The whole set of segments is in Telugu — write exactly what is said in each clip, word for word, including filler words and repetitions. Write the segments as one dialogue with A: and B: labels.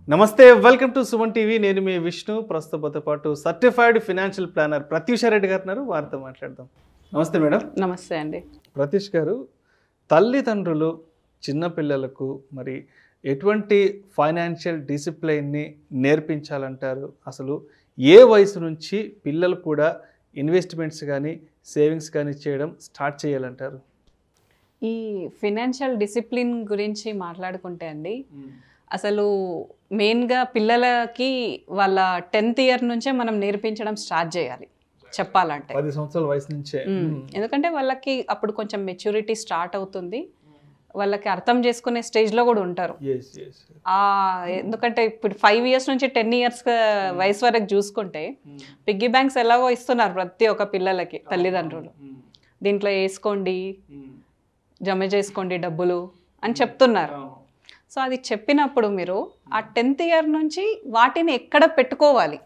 A: నమస్తే వెల్కమ్ టు సుమన్ టీవీ నేను మీ విష్ణు ప్రస్తుతంతో పాటు certified financial planner Pratyusha Reddy గారు ఉన్నారు వారితో మాట్లాడదాం నమస్తే మేడం
B: నమస్తే అండి
A: ప్రత్యూష్ గారు తల్లిదండ్రులు చిన్న పిల్లలకు మరి ఎటువంటి ఫైనాన్షియల్ డిసిప్లిన్ని నేర్పించాలంటారు అసలు ఏ వయసు నుంచి పిల్లలు కూడా ఇన్వెస్ట్మెంట్స్ కానీ సేవింగ్స్ కానీ చేయడం స్టార్ట్ చేయాలంటారు
B: ఈ ఫైనాన్షియల్ డిసిప్లిన్ గురించి మాట్లాడుకుంటే అండి అసలు మెయిన్గా పిల్లలకి వాళ్ళ టెన్త్ ఇయర్ నుంచే మనం నేర్పించడం స్టార్ట్ చేయాలి చెప్పాలంటే
A: పది సంవత్సరాల వయసు నుంచే
B: ఎందుకంటే వాళ్ళకి అప్పుడు కొంచెం మెచ్యూరిటీ స్టార్ట్ అవుతుంది వాళ్ళకి అర్థం చేసుకునే స్టేజ్లో కూడా ఉంటారు ఎందుకంటే ఇప్పుడు ఫైవ్ ఇయర్స్ నుంచి టెన్ ఇయర్స్ వయసు వరకు చూసుకుంటే పిగ్గీ బ్యాంక్స్ ఎలాగో ఇస్తున్నారు ప్రతి ఒక్క పిల్లలకి తల్లిదండ్రులు దీంట్లో వేసుకోండి జమ చేసుకోండి డబ్బులు అని చెప్తున్నారు సో అది చెప్పినప్పుడు మీరు ఆ టెన్త్ ఇయర్ నుంచి వాటిని ఎక్కడ పెట్టుకోవాలి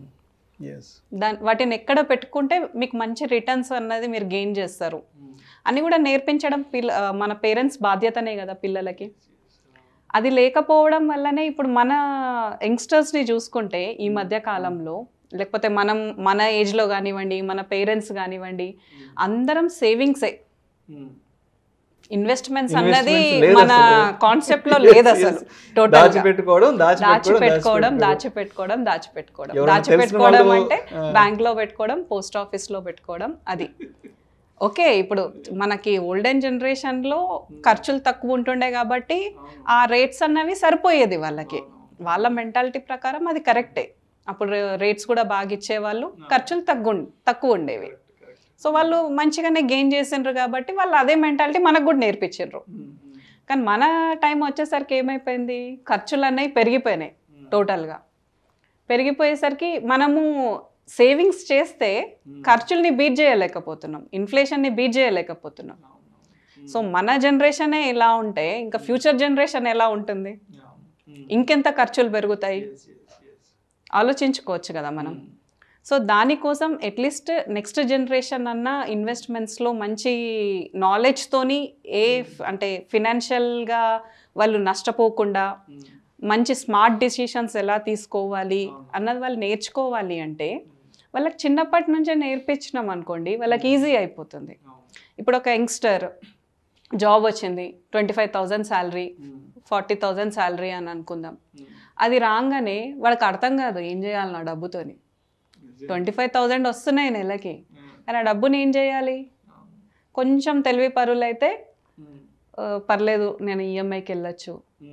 B: దాని వాటిని ఎక్కడ పెట్టుకుంటే మీకు మంచి రిటర్న్స్ అన్నది మీరు గెయిన్ చేస్తారు అని కూడా నేర్పించడం పిల్ల మన పేరెంట్స్ బాధ్యతనే కదా పిల్లలకి అది లేకపోవడం వల్లనే ఇప్పుడు మన యంగ్స్టర్స్ని చూసుకుంటే ఈ మధ్య కాలంలో లేకపోతే మనం మన ఏజ్లో కానివ్వండి మన పేరెంట్స్ కానివ్వండి అందరం సేవింగ్సే ఇన్వెస్ట్మెంట్స్ అన్నది మన కాన్సెప్ట్ లో లేదు అసలు టోటల్
A: దాచిపెట్టుకోవడం
B: దాచిపెట్టుకోవడం దాచిపెట్టుకోవడం దాచిపెట్టుకోవడం దాచిపెట్టుకోవడం అంటే బ్యాంక్ లో పెట్టుకోవడం పోస్ట్ ఆఫీస్ లో పెట్టుకోవడం అది ఓకే ఇప్పుడు మనకి ఓల్డెన్ జనరేషన్ లో ఖర్చులు తక్కువ ఉంటుండే కాబట్టి ఆ రేట్స్ అన్నవి సరిపోయేది వాళ్ళకి వాళ్ళ మెంటాలిటీ ప్రకారం అది కరెక్టే అప్పుడు రేట్స్ కూడా బాగా ఇచ్చేవాళ్ళు ఖర్చులు తగ్గు తక్కువ ఉండేవి సో వాళ్ళు మంచిగానే గెయిన్ చేసిండ్రు కాబట్టి వాళ్ళు అదే మెంటాలిటీ మనకు కూడా నేర్పించిండ్రు కానీ మన టైం వచ్చేసరికి ఏమైపోయింది ఖర్చులు అనేవి పెరిగిపోయినాయి టోటల్గా పెరిగిపోయేసరికి మనము సేవింగ్స్ చేస్తే ఖర్చుల్ని బీట్ చేయలేకపోతున్నాం ఇన్ఫ్లేషన్ని బీట్ చేయలేకపోతున్నాం సో మన జనరేషనే ఇలా ఉంటే ఇంకా ఫ్యూచర్ జనరేషన్ ఎలా ఉంటుంది ఇంకెంత ఖర్చులు పెరుగుతాయి ఆలోచించుకోవచ్చు కదా మనం సో దానికోసం అట్లీస్ట్ నెక్స్ట్ జనరేషన్ అన్న ఇన్వెస్ట్మెంట్స్లో మంచి నాలెడ్జ్తోని ఏ అంటే ఫినాన్షియల్గా వాళ్ళు నష్టపోకుండా మంచి స్మార్ట్ డిసిషన్స్ ఎలా తీసుకోవాలి అన్నది వాళ్ళు నేర్చుకోవాలి అంటే వాళ్ళకి చిన్నప్పటి నుంచే నేర్పించినాం అనుకోండి వాళ్ళకి ఈజీ అయిపోతుంది ఇప్పుడు ఒక యంగ్స్టర్ జాబ్ వచ్చింది twenty five thousand salary forty thousand salary అని అనుకుందాం అది రాగానే వాళ్ళకి అర్థం కాదు ఏం చేయాలి నా డబ్బుతోని ట్వంటీ ఫైవ్ థౌజండ్ వస్తున్నాయి నెలకి కానీ ఆ డబ్బుని ఏం చేయాలి కొంచెం తెలివి పరులు అయితే పర్లేదు నేను ఈఎంఐకి వెళ్ళొచ్చు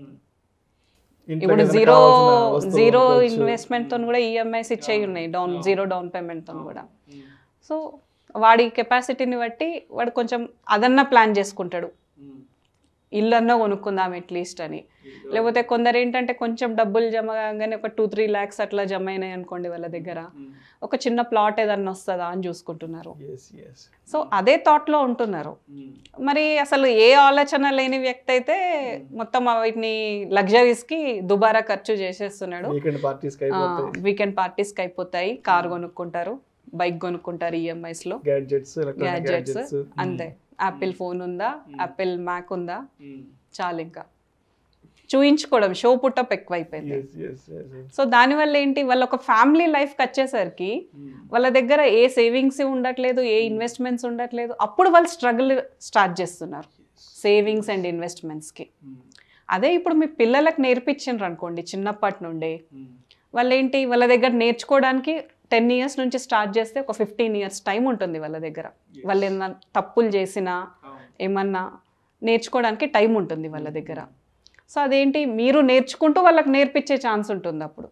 B: ఇప్పుడు జీరో జీరో ఇన్వెస్ట్మెంట్తో కూడా ఈఎంఐస్ ఇచ్చేవి ఉన్నాయి డౌన్ జీరో డౌన్ పేమెంట్తో కూడా సో వాడి కెపాసిటీని బట్టి వాడు కొంచెం అదన్నా ప్లాన్ చేసుకుంటాడు ఇల్లు అన్నా కొనుక్కుందాం అట్లీస్ట్ అని లేకపోతే కొందరు ఏంటంటే కొంచెం డబ్బులు జమ కాగానే ఒక టూ త్రీ ల్యాక్స్ అట్లా జమ అయినాయి అనుకోండి వాళ్ళ దగ్గర ఒక చిన్న ప్లాట్ ఏదన్నా వస్తుందా అని చూసుకుంటున్నారు సో అదే థాట్లో ఉంటున్నారు మరి అసలు ఏ ఆలోచన లేని వ్యక్తి అయితే మొత్తం వీటిని లగ్జరీస్కి దుబారా ఖర్చు చేసేస్తున్నాడు వీకెండ్ పార్టీస్కి అయిపోతాయి కార్ కొనుక్కుంటారు బైక్ కొనుక్కుంటారు ఈఎంఐస్లో గ్యాడ్జెట్స్ గ్యాడ్జెట్స్ అంతే యాపిల్ ఫోన్ ఉందా యాపిల్ మ్యాక్ ఉందా చాలు ఇంకా చూయించుకోవడం షో పుట్టప్ ఎక్కువైపోయింది సో దానివల్ల ఏంటి వాళ్ళ ఒక ఫ్యామిలీ లైఫ్కి వచ్చేసరికి వాళ్ళ దగ్గర ఏ సేవింగ్స్ ఉండట్లేదు ఏ ఇన్వెస్ట్మెంట్స్ ఉండట్లేదు అప్పుడు వాళ్ళు స్ట్రగుల్ స్టార్ట్ చేస్తున్నారు సేవింగ్స్ అండ్ ఇన్వెస్ట్మెంట్స్కి అదే ఇప్పుడు మీ పిల్లలకు నేర్పించిండ్రు అనుకోండి చిన్నప్పటి నుండే వాళ్ళు ఏంటి వాళ్ళ దగ్గర నేర్చుకోవడానికి టెన్ ఇయర్స్ నుంచి స్టార్ట్ చేస్తే ఒక ఫిఫ్టీన్ ఇయర్స్ టైం ఉంటుంది వాళ్ళ దగ్గర వాళ్ళు ఏమన్నా తప్పులు చేసినా ఏమన్నా నేర్చుకోవడానికి టైం ఉంటుంది వాళ్ళ దగ్గర సో అదేంటి మీరు నేర్చుకుంటూ వాళ్ళకి నేర్పించే ఛాన్స్ ఉంటుంది అప్పుడు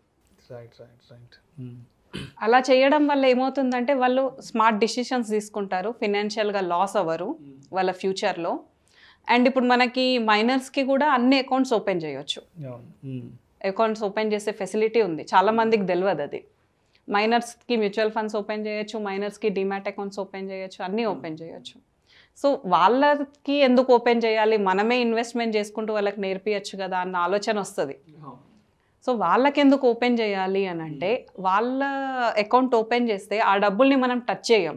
B: అలా చేయడం వల్ల ఏమవుతుందంటే వాళ్ళు స్మార్ట్ డిసిషన్స్ తీసుకుంటారు ఫినాన్షియల్గా లాస్ అవ్వరు వాళ్ళ ఫ్యూచర్లో అండ్ ఇప్పుడు మనకి మైనర్స్కి కూడా అన్ని అకౌంట్స్ ఓపెన్ చేయొచ్చు అకౌంట్స్ ఓపెన్ చేసే ఫెసిలిటీ ఉంది చాలామందికి తెలియదు అది మైనర్స్కి మ్యూచువల్ ఫండ్స్ ఓపెన్ చేయొచ్చు మైనర్స్కి డిమాట్ అకౌంట్స్ ఓపెన్ చేయొచ్చు అన్నీ ఓపెన్ చేయొచ్చు సో వాళ్ళకి ఎందుకు ఓపెన్ చేయాలి మనమే ఇన్వెస్ట్మెంట్ చేసుకుంటూ వాళ్ళకి నేర్పించచ్చు కదా అన్న ఆలోచన వస్తుంది సో వాళ్ళకి ఎందుకు ఓపెన్ చేయాలి అని అంటే వాళ్ళ అకౌంట్ ఓపెన్ చేస్తే ఆ డబ్బుల్ని మనం టచ్ చేయము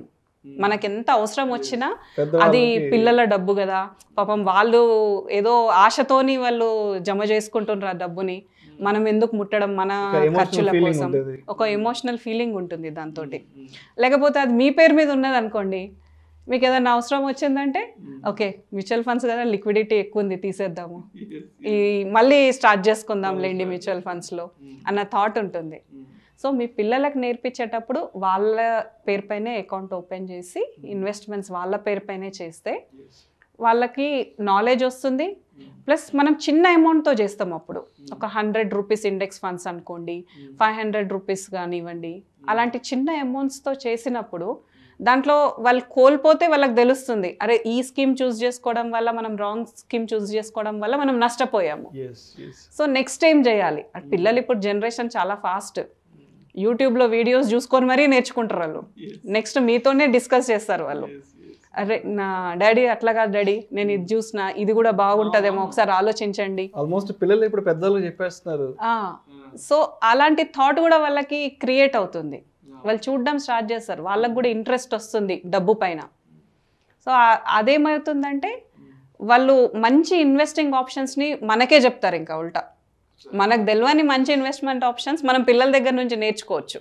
B: మనకి ఎంత అవసరం వచ్చినా అది పిల్లల డబ్బు కదా, పాపం వాళ్ళు ఏదో ఆశతోని వాళ్ళు జమ చేసుకుంటున్నారు ఆ డబ్బుని, మనం ఎందుకు ముట్టడం మన ఖర్చుల కోసం, ఒక ఎమోషనల్ ఫీలింగ్ ఉంటుంది దాంతో. లేకపోతే అది మీ పేరు మీద ఉన్నది అనుకోండి, మీకు ఏదైనా అవసరం వచ్చిందంటే ఓకే మ్యూచువల్ ఫండ్స్ కదా, లిక్విడిటీ ఎక్కువ ఉంది తీసేద్దాము, ఈ మళ్ళీ స్టార్ట్ చేసుకుందాం లేండి మ్యూచువల్ ఫండ్స్లో అన్న థాట్ ఉంటుంది. సో మీ పిల్లలకు నేర్పించేటప్పుడు వాళ్ళ పేరుపైనే అకౌంట్ ఓపెన్ చేసి ఇన్వెస్ట్మెంట్స్ వాళ్ళ పేరుపైనే చేస్తే వాళ్ళకి నాలెడ్జ్ వస్తుంది. ప్లస్ మనం చిన్న అమౌంట్తో చేస్తాం, అప్పుడు ఒక హండ్రెడ్ రూపీస్ ఇండెక్స్ ఫండ్స్ అనుకోండి, ఫైవ్ హండ్రెడ్ రూపీస్ కానివ్వండి, అలాంటి చిన్న అమౌంట్స్తో చేసినప్పుడు దాంట్లో వాళ్ళు కోల్పోతే వాళ్ళకి తెలుస్తుంది, అరే ఈ స్కీమ్ చూస్ చేసుకోవడం వల్ల మనం రాంగ్ స్కీమ్ చూస్ చేసుకోవడం వల్ల మనం నష్టపోయాము. సో నెక్స్ట్ ఏం చేయాలి, పిల్లలు ఇప్పుడు జనరేషన్ చాలా ఫాస్ట్, యూట్యూబ్లో వీడియోస్ చూసుకొని మరీ నేర్చుకుంటారు వాళ్ళు, నెక్స్ట్ మీతోనే డిస్కస్ చేస్తారు వాళ్ళు, అరే నా డాడీ అట్లా కాదు డాడీ నేను ఇది చూసిన ఇది కూడా బాగుంటుందేమో ఒకసారి ఆలోచించండి.
A: ఆల్మోస్ట్ పిల్లలు ఇప్పుడు పెద్దలు చెప్పేస్తున్నారు.
B: సో అలాంటి థాట్ కూడా వాళ్ళకి క్రియేట్ అవుతుంది, వాళ్ళు చూడడం స్టార్ట్ చేస్తారు, వాళ్ళకి కూడా ఇంట్రెస్ట్ వస్తుంది డబ్బు పైన. సో అదేమవుతుందంటే వాళ్ళు మంచి ఇన్వెస్టింగ్ ఆప్షన్స్ని మనకే చెప్తారు, ఇంకా ఉల్టా మనకు తెలియని మంచి ఇన్వెస్ట్మెంట్ ఆప్షన్స్ మనం పిల్లల దగ్గర నుంచి నేర్చుకోవచ్చు.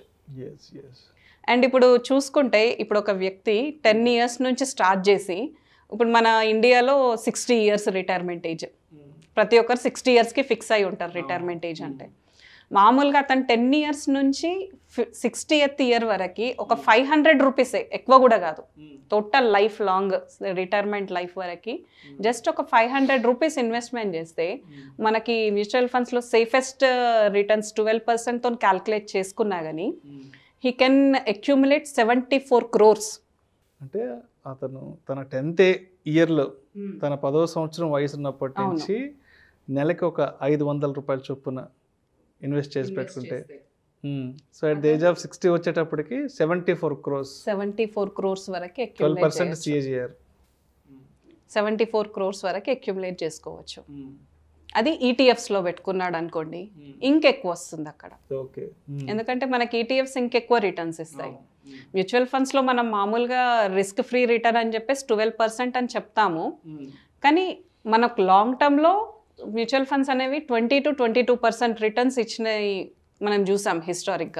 B: అండ్ ఇప్పుడు చూసుకుంటే ఇప్పుడు ఒక వ్యక్తి టెన్ ఇయర్స్ నుంచి స్టార్ట్ చేసి ఇప్పుడు మన ఇండియాలో సిక్స్టీ ఇయర్స్ రిటైర్మెంట్ ఏజ్, ప్రతి ఒక్కరు సిక్స్టీ ఇయర్స్కి ఫిక్స్ అయి ఉంటారు రిటైర్మెంట్ ఏజ్ అంటే. మామూలుగా అతను టెన్ ఇయర్స్ నుంచి సిక్స్టీ ఎయిత్ ఇయర్ వరకు ఒక ఫైవ్ హండ్రెడ్ రూపీసే, ఎక్కువ కూడా కాదు, total life long retirement life వరకు జస్ట్ ఒక ఫైవ్ హండ్రెడ్ రూపీస్ ఇన్వెస్ట్మెంట్ చేస్తే మనకి మ్యూచువల్ ఫండ్స్లో సేఫెస్ట్ రిటర్న్స్ ట్వెల్వ్ పర్సెంట్తో క్యాల్కులేట్ చేసుకున్నా కానీ he can accumulate seventy four crores.
A: అంటే అతను తన టెన్త్ ఇయర్లో తన పదవ సంవత్సరం వయసు ఉన్నప్పటి నుంచి నెలకి ఒక ఐదు వందల రూపాయల చొప్పున ఇన్వెస్ట్ చేసి పెట్టుకుంటే, so at the age of sixty వచ్చేటప్పటికి seventy four crores
B: seventy four crores వరకు
A: twelve percent CAGR
B: seventy four crores వరకు అక్యూములేట్ చేసుకోవచ్చు. అది ఈటీఎఫ్స్లో పెట్టుకున్నాడు అనుకోండి ఇంకెక్కువ వస్తుంది అక్కడ, ఎందుకంటే మనకి ఈటీఎఫ్స్ ఇంకెక్కువ రిటర్న్స్ ఇస్తాయి. మ్యూచువల్ ఫండ్స్లో మనం మామూలుగా రిస్క్ ఫ్రీ రిటర్న్ అని చెప్పేసి ట్వెల్వ్ పర్సెంట్ అని చెప్తాము, కానీ మనకు లాంగ్ టర్మ్లో మ్యూచువల్ ఫండ్స్ అనేవి twenty to twenty two percent returns ఇచ్చినాయి మనం చూసాం హిస్టారిక్గా.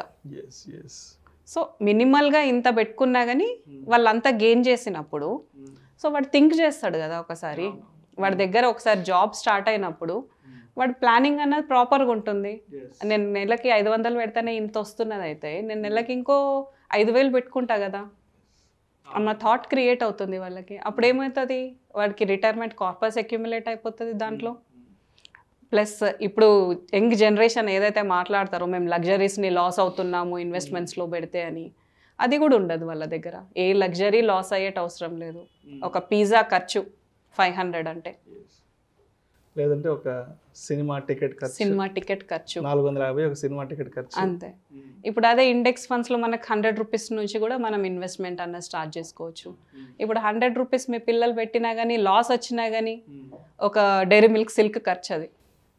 B: సో మినిమల్గా ఇంత పెట్టుకున్నా కానీ వాళ్ళంతా గెయిన్ చేసినప్పుడు సో వాడు థింక్ చేస్తాడు కదా, ఒకసారి వాడి దగ్గర ఒకసారి జాబ్ స్టార్ట్ అయినప్పుడు వాడి ప్లానింగ్ అన్నది ప్రాపర్గా ఉంటుంది. నేను నెలకి ఐదు వందలు పెడితేనే ఇంత వస్తున్నది, అయితే నేను నెలకి ఇంకో ఐదు వేలు పెట్టుకుంటా కదా అన్న థాట్ క్రియేట్ అవుతుంది వాళ్ళకి. అప్పుడు ఏమవుతుంది, వాడికి రిటైర్మెంట్ కార్పస్ అక్యుములేట్ అయిపోతుంది దాంట్లో. ప్లస్ ఇప్పుడు యంగ్ జనరేషన్ ఏదైతే మాట్లాడతారో మేము లగ్జరీస్ని లాస్ అవుతున్నాము ఇన్వెస్ట్మెంట్స్లో పెడితే అని, అది కూడా ఉండదు వాళ్ళ దగ్గర. ఏ లగ్జరీ లాస్ అయ్యేట అవసరం లేదు. ఒక పిజ్జా ఖర్చు ఫైవ్ హండ్రెడ్ అంటే,
A: లేదంటే ఒక సినిమా టికెట్ ఖర్చు
B: సినిమా టికెట్ ఖర్చు
A: నాలుగు వందల యాభై ఒక సినిమా టికెట్ ఖర్చు
B: అంతే. ఇప్పుడు అదే ఇండెక్స్ ఫండ్స్లో మనకు హండ్రెడ్ రూపీస్ నుంచి కూడా మనం ఇన్వెస్ట్మెంట్ అన్నది స్టార్ట్ చేసుకోవచ్చు. ఇప్పుడు హండ్రెడ్ రూపీస్ మీ పిల్లలు పెట్టినా కానీ లాస్ వచ్చినా కానీ ఒక డైరీ మిల్క్ సిల్క్ ఖర్చు అది.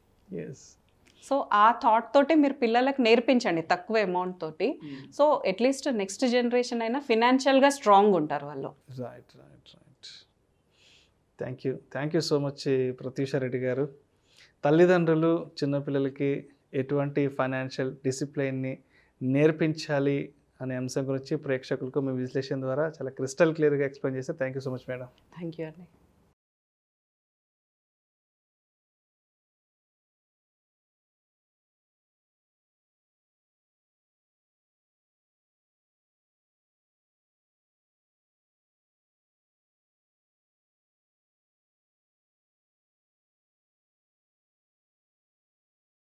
B: సో ఆ థాట్ తోటి మీరు పిల్లలకు నేర్పించండి తక్కువ అమౌంట్ తోటి. సో అట్లీస్ట్ నెక్స్ట్ జనరేషన్ అయినా ఫినాన్షియల్గా స్ట్రాంగ్ ఉంటారు వాళ్ళు.
A: Right right right thank you thank you so much Pratyusha Reddy గారు. తల్లిదండ్రులు చిన్నపిల్లలకి ఎటువంటి ఫైనాన్షియల్ డిసిప్లైన్ని నేర్పించాలి అనే అంశం గురించి ప్రేక్షకులకు మీ విశ్లేషణ ద్వారా చాలా క్రిస్టల్ క్లియర్గా ఎక్స్ప్లెయిన్ చేశారు. Thank you so much madam.
B: Thank you అండి.